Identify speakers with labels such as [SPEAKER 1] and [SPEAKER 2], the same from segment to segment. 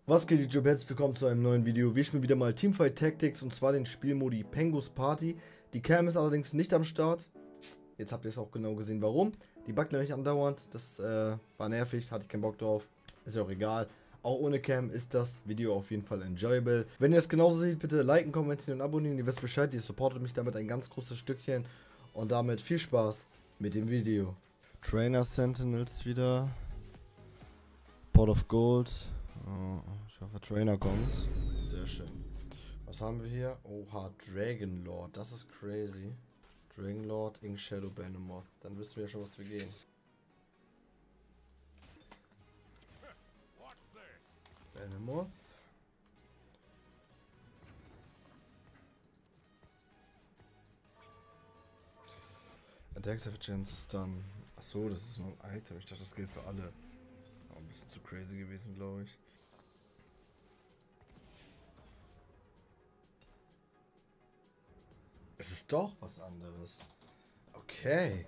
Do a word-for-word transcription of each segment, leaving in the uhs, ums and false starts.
[SPEAKER 1] Was geht, YouTube? Herzlich willkommen zu einem neuen Video. Wir spielen wieder mal Teamfight Tactics und zwar den Spielmodi Pengus Party. Die Cam ist allerdings nicht am Start. Jetzt habt ihr es auch genau gesehen, warum. Die buggt nämlich andauernd. Das äh, war nervig, hatte ich keinen Bock drauf. Ist ja auch egal. Auch ohne Cam ist das Video auf jeden Fall enjoyable. Wenn ihr es genauso seht, bitte liken, kommentieren und abonnieren. Ihr wisst Bescheid, ihr supportet mich damit ein ganz großes Stückchen. Und damit viel Spaß mit dem Video. Trainer Sentinels wieder. Pot of Gold. Oh, ich hoffe, Trainer kommt. Sehr schön. Was haben wir hier? Oha, Dragonlord. Das ist crazy. Dragonlord, Ink Shadow, Behemoth. Dann wissen wir ja schon, was wir gehen. Behemoth. Attack Sufficient to Stun. Achso, das ist nur ein Item. Ich dachte, das gilt für alle. Oh, ein bisschen zu crazy gewesen, glaube ich. Es ist doch was anderes. Okay.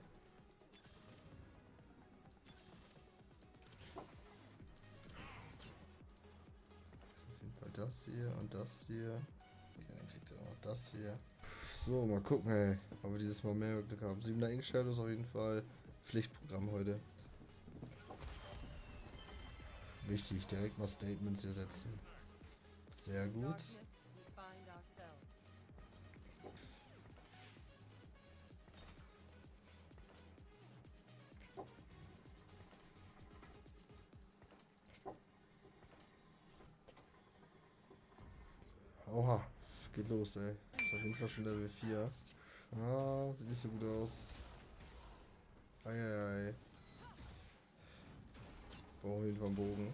[SPEAKER 1] Auf jeden Fall das hier und das hier. Okay, dann kriegt er auch noch das hier. So, mal gucken, hey, ob wir dieses Mal mehr Glück haben. siebener Ink Shadows auf jeden Fall. Pflichtprogramm heute. Wichtig, direkt mal Statements hier setzen. Sehr gut. Oha, geht los, ey. Ist auf jeden Fall schon Level vier. Ah, sieht nicht so gut aus. Eieiei. Brauchen wir jeden Fall einen Bogen.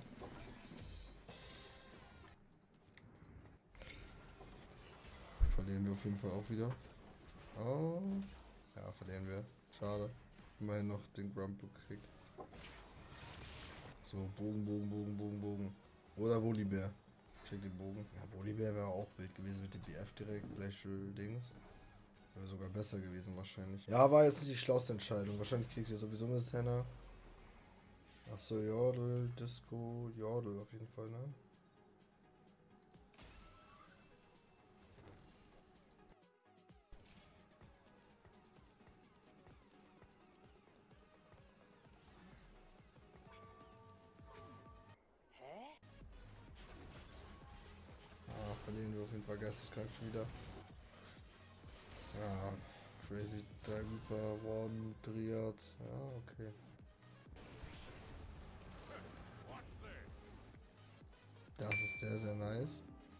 [SPEAKER 1] Verlieren wir auf jeden Fall auch wieder. Oh. Ja, verlieren wir. Schade. Immerhin noch den Grumble gekriegt. So, Bogen, Bogen, Bogen, Bogen, Bogen. Oder Volibear. Kriegt den Bogen. Ja, Volibear wäre auch wild gewesen mit dem B F direkt. Glacial Dings. Wäre sogar besser gewesen wahrscheinlich. Ja, war jetzt nicht die schlauste Entscheidung. Wahrscheinlich kriegt ihr sowieso eine Senna. Achso, Yordle, Disco, Yordle auf jeden Fall, ne? Ah, verlieren wir auf jeden Fall geisteskrank schon wieder. Ja, Crazy drei Reaper, Warden, Dryad. Ja, okay. Das ist sehr, sehr nice.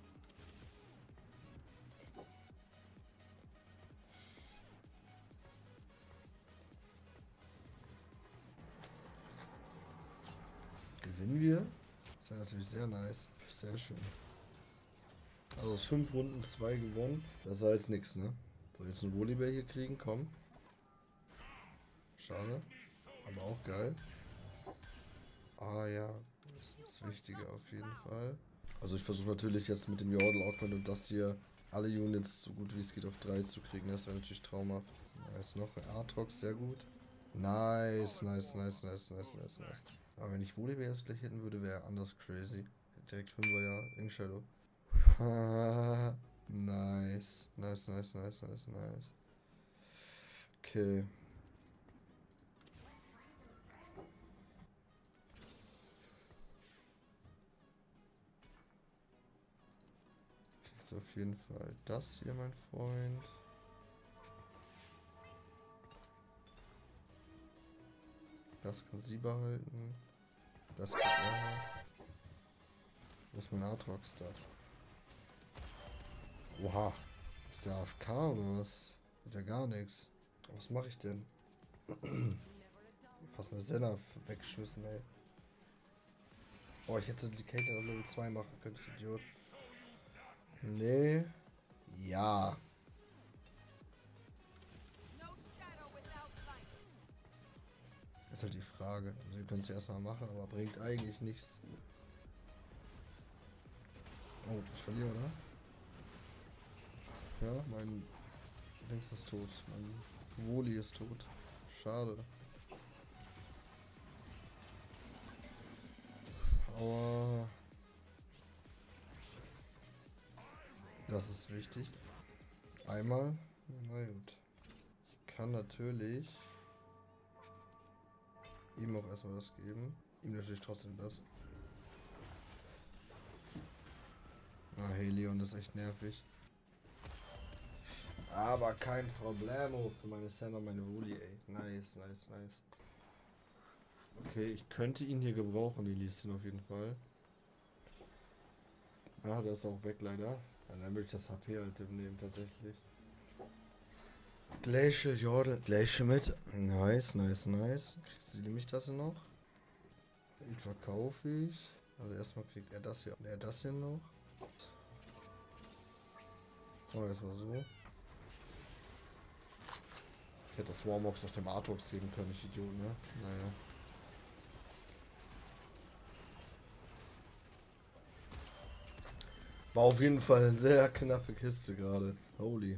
[SPEAKER 1] Gewinnen wir? Das wäre natürlich sehr nice. Sehr schön. Also aus fünf Runden zwei gewonnen. Das war jetzt nix, ne? Soll jetzt einen Volibear hier kriegen? Komm. Schade. Aber auch geil. Ah ja, das ist das Wichtige auf jeden Fall. Also ich versuche natürlich jetzt mit dem Yordle, Augment und das hier alle Units so gut wie es geht auf drei zu kriegen. Das wäre natürlich traumhaft. Nice, noch ein Aatrox, sehr gut. Nice, nice, nice, nice, nice, nice, nice. Aber wenn ich Volibear jetzt gleich hätten würde, wäre anders crazy. Direkt fünfer, ja, Ink Shadow. Nice, nice, nice, nice, nice, nice. Okay. Kriegst auf jeden Fall das hier, mein Freund. Das kann sie behalten. Das kann er. Wo ist mein Aatrox da? Oha. Ist der A F K oder was? Hat ja gar nichts. Was mache ich denn? Fast eine Senna weggeschmissen, ey. Oh, ich hätte die Caitlyn auf Level zwei machen können, ich Idiot. Nee. Ja. Das ist halt die Frage. Also wir können es ja erstmal machen, aber bringt eigentlich nichts. Oh, ich verliere, oder? Ja, mein Dings ist tot. Mein Woli ist tot. Schade. Aua. Das ist wichtig. Einmal. Na gut. Ich kann natürlich ihm auch erstmal das geben. Ihm natürlich trotzdem das. Ah, hey, Leon, das ist echt nervig. Aber kein Problemo für meine Sender und meine Wooly, ey. Nice, nice, nice. Okay, ich könnte ihn hier gebrauchen, die Lieschen auf jeden Fall. Ja, der ist auch weg leider. Ja, dann würde ich das H P halt nehmen tatsächlich. Glacial Jordel, Glacial mit. Nice, nice, nice. Kriegst du nämlich das hier noch? Den verkaufe ich. Also erstmal kriegt er das hier und er das hier noch. Oh, erstmal so. Ich hätte das Warmox auf dem Artox geben können, ich Idiot, ne? Naja. War auf jeden Fall eine sehr knappe Kiste gerade. Holy.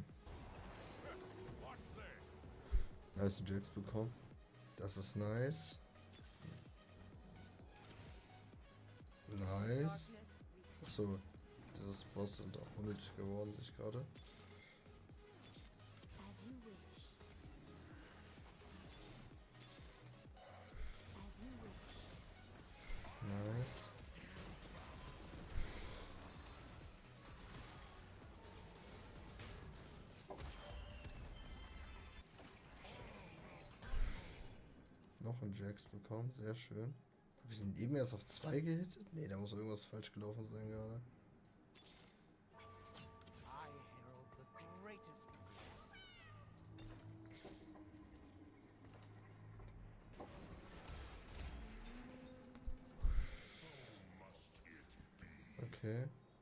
[SPEAKER 1] Nice Jacks bekommen. Das ist nice. Nice. Achso, dieses Boss sind auch unnötig geworden, sich gerade. Nice. Noch ein Jax bekommen, sehr schön. Habe ich ihn eben erst auf zwei gehittet? Ne, da muss irgendwas falsch gelaufen sein gerade. Okay.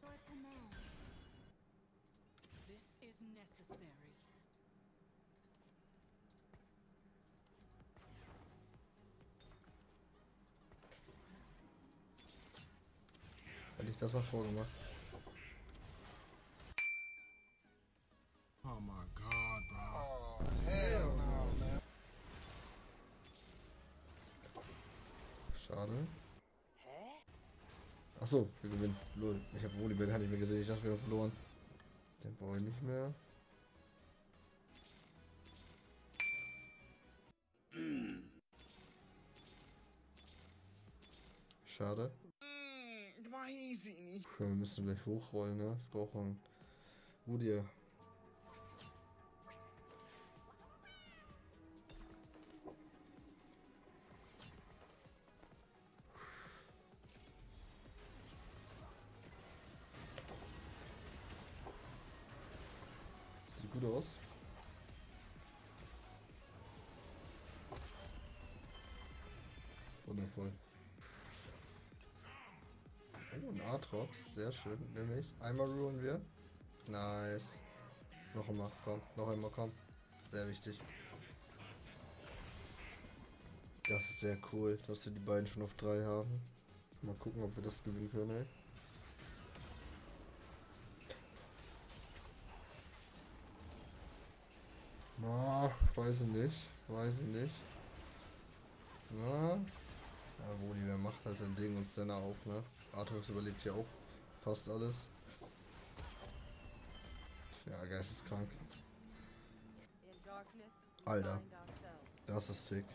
[SPEAKER 1] Hätte ich das mal vorgemacht.
[SPEAKER 2] Oh my god, bro. Oh, hell no, man.
[SPEAKER 1] Schade. Achso, wir gewinnen. Lol. Ich habe Volleyball gar nicht mehr gesehen. Ich dachte, wir haben verloren. Den brauche ich nicht mehr. Schade. Wir müssen gleich hochrollen, ne? Wir brauchen Woody. Sieht gut aus. Wundervoll. Oh, ein Aatrox. Sehr schön. Nämlich. Einmal ruhen wir. Nice. Noch einmal, komm. Noch einmal, komm. Sehr wichtig. Das ist sehr cool, dass wir die beiden schon auf drei haben. Mal gucken, ob wir das gewinnen können, ey. Na, weiß ich nicht. Weiß ich nicht. Na. Ja, Woli, wer macht halt sein Ding und Senna auch, ne? Arthur überlebt ja auch fast alles. Ja, geisteskrank. Alter. Das ist sick.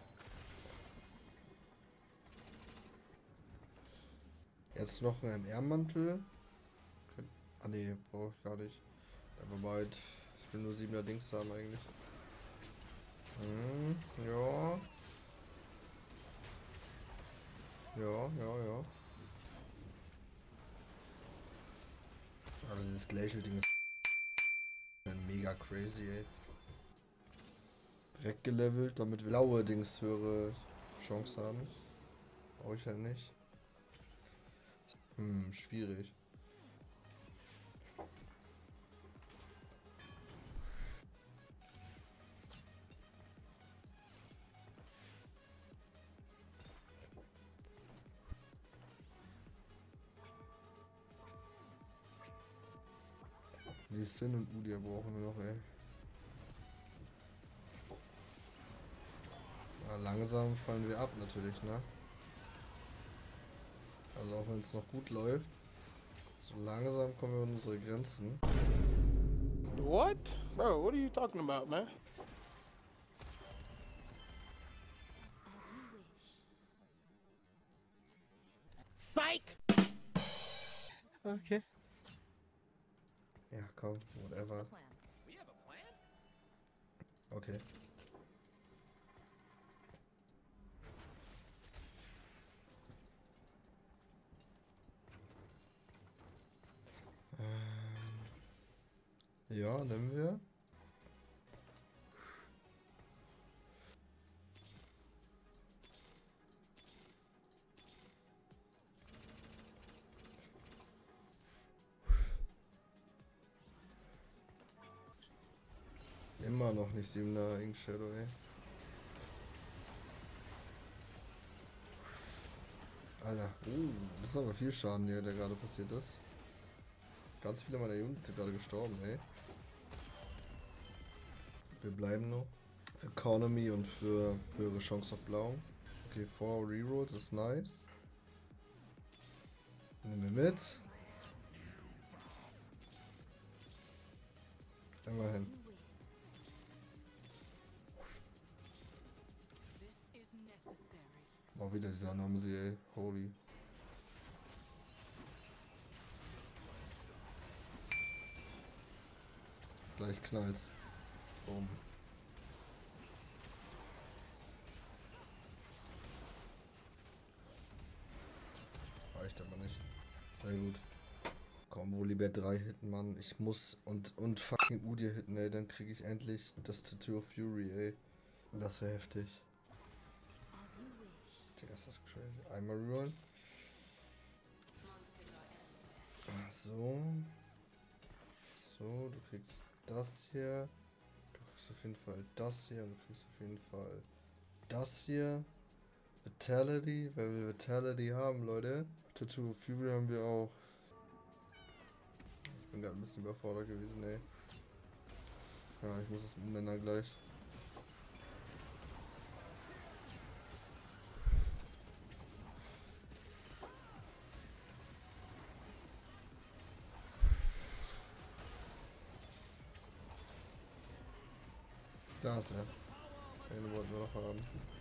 [SPEAKER 1] Jetzt noch ein M R-Mantel. Ah ne, brauche ich gar nicht. Aber weit. Ich will nur siebener Dings haben eigentlich. Hm, ja. Ja, ja, ja. Also dieses Glacial-Ding ist mega crazy, ey. Direkt gelevelt, damit wir blaue Dings höhere Chance haben. Brauche ich halt nicht. Hm, schwierig. Die Sin und Udia brauchen wir noch, ey. Ja, langsam fallen wir ab natürlich, ne? Also auch wenn es noch gut läuft. So langsam kommen wir an unsere Grenzen.
[SPEAKER 2] What? Bro, what are you talking about, man? Psych! Okay.
[SPEAKER 1] Ja, komm, whatever. Okay. Ähm, ja, nehmen wir. Immer noch nicht siebener Ink Shadow, ey. Alter, uh, das ist aber viel Schaden hier, der gerade passiert ist. Ganz viele meiner Jungs sind gerade gestorben, ey. Wir bleiben noch. Für Economy und für höhere Chance auf Blau. Okay, four Rerolls ist nice. Nehmen wir mit. Immerhin. Auch wieder dieser Nomsi, ey. Holy. Gleich knallt's. Boom. Reicht aber nicht. Sehr gut. Komm, Volibear drei hitten, Mann. Ich muss und und fucking Udyr hitten, ey. Dann kriege ich endlich das Tattoo of Fury, ey. Das wäre heftig. Digga, ist das crazy. Einmal rerollen. So. So, du kriegst das hier. Du kriegst auf jeden Fall das hier. Und du kriegst auf jeden Fall das hier. Vitality. Wer will Vitality haben, Leute? Tattoo of Fury haben wir auch. Ich bin gerade ein bisschen überfordert gewesen, ey. Ja, ich muss es umändern gleich. Da ist er. Den wollten wir noch haben.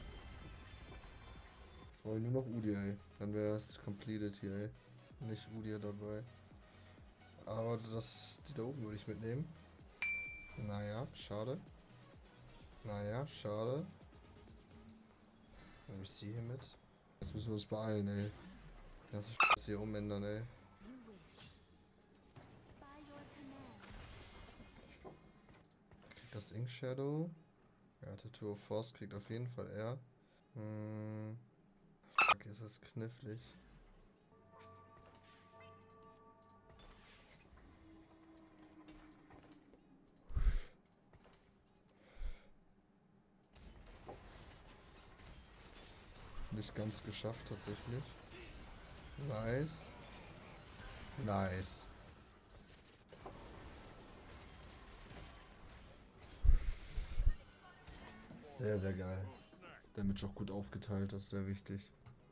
[SPEAKER 1] Jetzt wollen wir nur noch Udyr, ey. Dann wäre es completed hier, ey. Nicht Udyr dabei. Aber das, die da oben würde ich mitnehmen. Naja, schade. Naja, schade. Nehme ich sie hier mit. Jetzt müssen wir uns beeilen, ey. Die ganze Scheiße hier umändern, ey. Kriegt das Ink Shadow. Ja, Tattoo of Force kriegt auf jeden Fall er. Hm. Fuck, ist das knifflig. Nicht ganz geschafft tatsächlich. Nice. Nice. Sehr, sehr geil. Damage auch gut aufgeteilt, das ist sehr wichtig.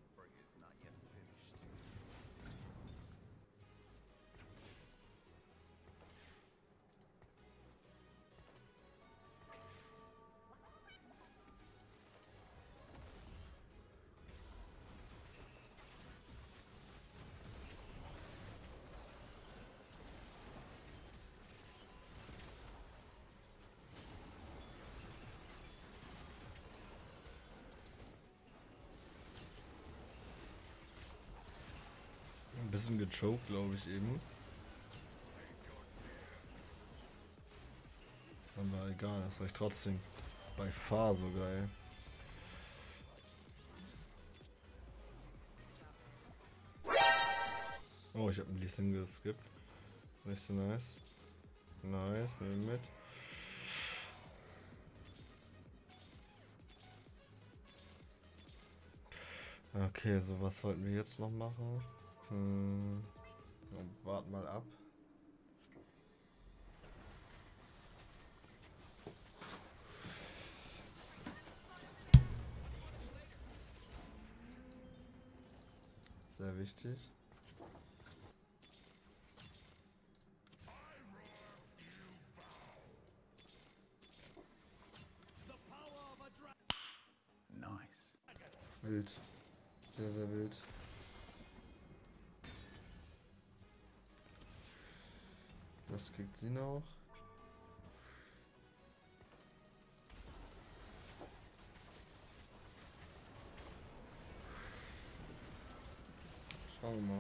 [SPEAKER 1] Ein bisschen gechoked, glaube ich, eben. Dann war egal, das reicht trotzdem. Bei Fahr sogar, ey. Oh, ich habe ein bisschen geskippt. Nicht so nice. Nice, nehmen wir mit. Okay, so was sollten wir jetzt noch machen? Hm. Warten mal ab. Sehr wichtig. Wild. Sehr, sehr wild. Was kriegt sie noch? Schauen wir mal.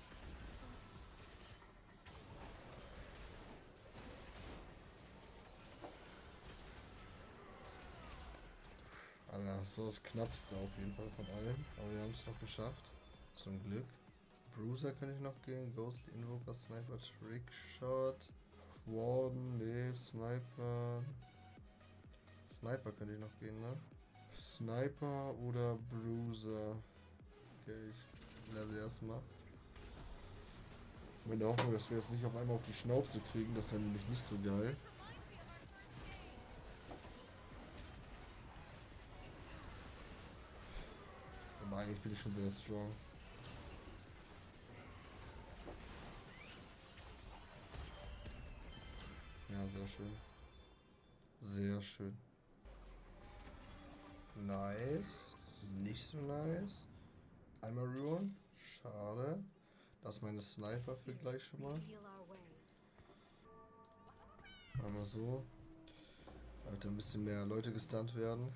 [SPEAKER 1] Alter, so das Knappste auf jeden Fall von allen. Aber wir haben es noch geschafft. Zum Glück. Bruiser kann ich noch gehen. Ghostly Invoker, Sniper, Trickshot. Warden, nee, Sniper. Sniper könnte ich noch gehen, ne? Sniper oder Bruiser. Okay, ich level erstmal. Mit der Hoffnung, dass wir jetzt nicht auf einmal auf die Schnauze kriegen, das wäre nämlich nicht so geil. Aber eigentlich bin ich schon sehr strong. Ja, sehr schön. Sehr schön. Nice. Nicht so nice. Einmal Ruin. Schade. Das ist meine Sniper für gleich schon mal. Einmal so. Damit ein bisschen mehr Leute gestunt werden.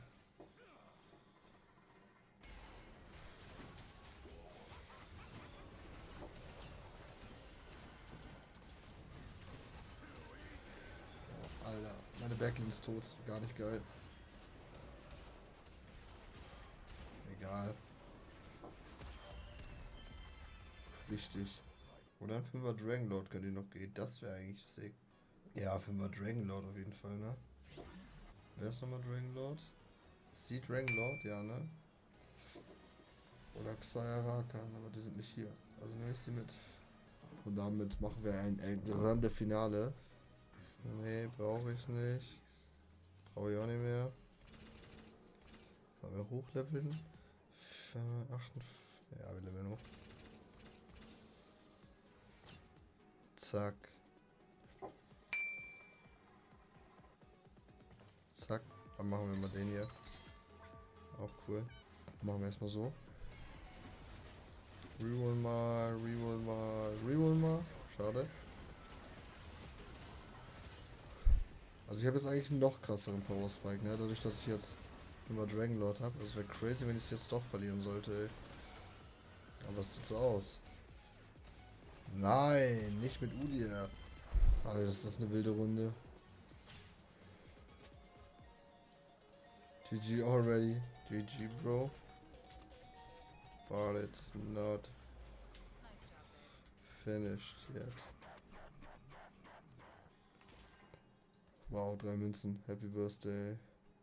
[SPEAKER 1] Alter, meine Backline ist tot. Gar nicht geil. Egal. Wichtig. Oder ein fünfer Dragonlord könnte noch gehen. Das wäre eigentlich sick. Ja, fünfer Dragonlord auf jeden Fall, ne? Wer ist nochmal Dragonlord? Sea Dragonlord? Ja, ne? Oder Xayah Rakan, aber die sind nicht hier. Also nehme ich sie mit. Und damit machen wir ein, ein grande Finale. Nee, brauche ich nicht. Brauche ich auch nicht mehr. Sollen wir hochleveln? achtundvierzig. Ja, wir leveln hoch. Zack. Zack. Dann machen wir mal den hier. Auch cool. Machen wir erstmal so. Reroll mal, reroll mal, reroll mal. Schade. Also ich habe jetzt eigentlich einen noch krasseren Power Spike, ne? Dadurch, dass ich jetzt immer Dragonlord habe. Das wäre crazy, wenn ich es jetzt doch verlieren sollte, ey. Aber es sieht so aus. Nein, nicht mit Udyr. Alter, das ist eine wilde Runde. G G already. G G, bro. But it's not finished yet. Wow, drei Münzen. Happy Birthday.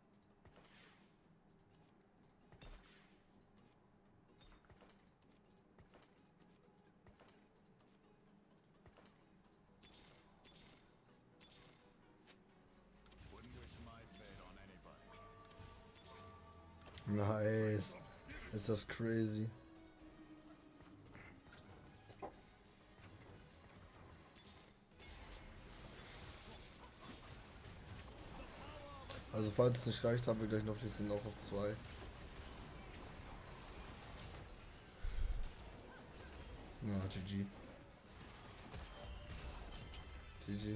[SPEAKER 1] Nice. Ist das crazy. Also falls es nicht reicht, haben wir gleich noch, wir sind auch auf zwei. Na, G G. G G.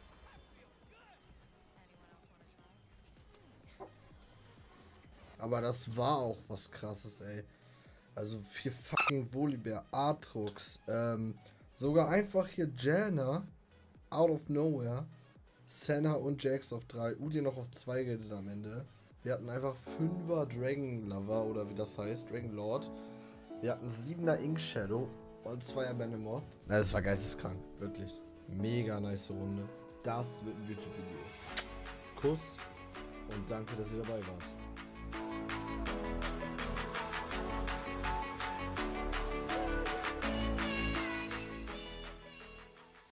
[SPEAKER 1] Aber das war auch was krasses, ey. Also vier fucking Volibear, Aatrox, ähm, sogar einfach hier Janna, out of nowhere, Senna und Jax auf drei, Udyr noch auf zwei geredet am Ende. Wir hatten einfach fünfer Dragon Lover, oder wie das heißt, Dragon Lord. Wir hatten siebener Ink Shadow und zweier Behemoth. Das war geisteskrank, wirklich. Mega nice Runde. Das wird ein YouTube-Video. Kuss und danke, dass ihr dabei wart.